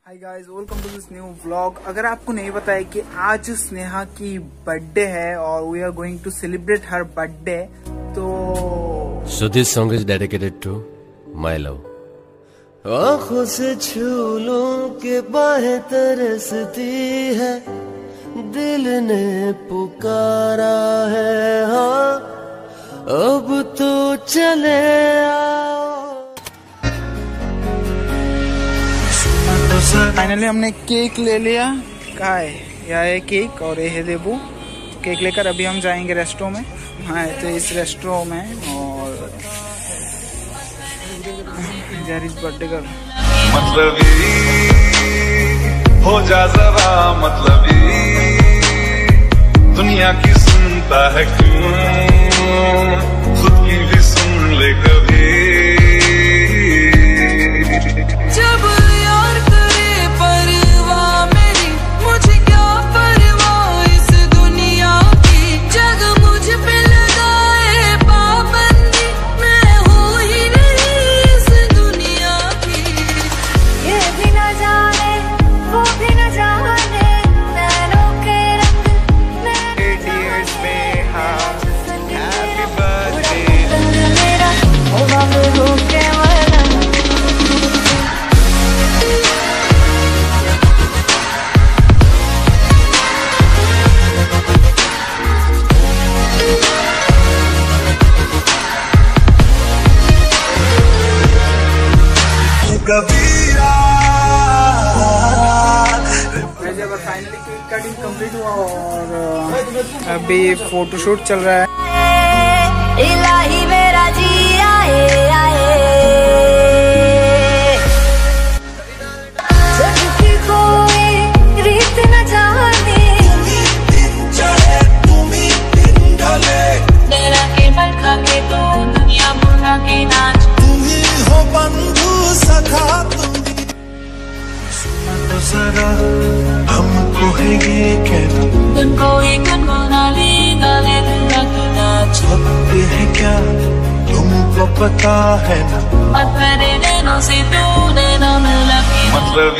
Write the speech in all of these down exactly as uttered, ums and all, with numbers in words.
Hi guys, welcome to this new vlog. अगर आपको नहीं पता है कि आज स्नेहा की बर्थडे है और we are going to celebrate her birthday, तो so this song is dedicated to my love. आँखों से छू लूं के बाहें तरसती है, दिल ने पुकारा है, हाँ अब तो चले आओ। फाइनली हमने केक ले लिया। कहाँ है? यह है केक और ये है लेबू। केक लेकर अभी हम जाएंगे रेस्टोरेंट में। हाँ तो इस रेस्टोरेंट में और बर्थडे गर्ल मतलब हो जा जरा, मतलब दुनिया की सुनता है क्यों, खुद की भी सुन ले कभी। जब यार करे परवाह मेरी, मुझे क्या परवाह इस दुनिया की, जग मुझ पे लगाए पाबंदी, मैं हूँ ही नहीं इस दुनिया की। ये भी न जाने वो भी न जाने, नैनों के रंग हैप्पी बर्थडे मेरा होगा में होके जब फाइनली केक कटिंग कंप्लीट हुआ और अभी फोटोशूट चल रहा है। इलाही मेरा जी आए आए, जग की कोई रीत न जाने, तेरा के बरखा के तो दुनिया भुला के नाच, तुम्ही हो बंधु सखा, तो जरा हमको है ये कहना, तुमको ही गुनगुनाली गाले दूंगा तू नाच, वक्त है क्या तुमको पता है ना, मत मेरे नैनों से तू नैनों में लगी। मतलब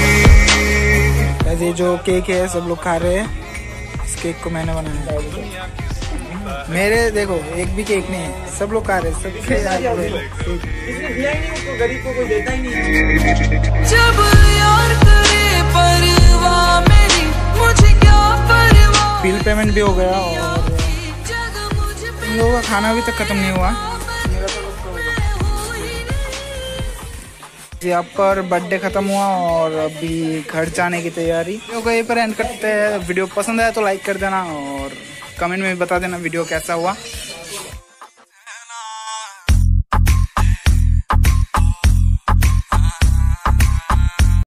ये जो केक है सब लोग खा रहे हैं। इस केक को मैंने बनाया है। मेरे देखो एक भी केक नहीं है, सब लोग खा रहे हैं, सब खा रहे हैं। गरीब को कोई देता ही नहीं। जब यार करे परवाह मेरी, मुझे क्या परवाह, बिल पेमेंट भी हो गया और जग मुझ पे इन लोगों का खाना अभी तक खत्म नहीं हुआ। यहाँ पर बर्थडे खत्म हुआ और अभी घर जाने की तैयारी। वीडियो को यहीं पर एंड करते हैं। वीडियो पसंद आया तो लाइक कर देना और कमेंट में बता देना वीडियो कैसा हुआ।